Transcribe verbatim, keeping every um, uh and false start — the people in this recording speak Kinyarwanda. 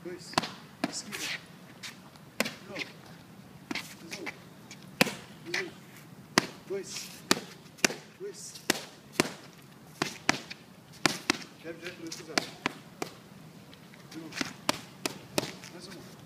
dois, esquiva. De novo. Mais um. Mais um. Dois. Dois. Jab direto no cruzado. De novo. Mais um.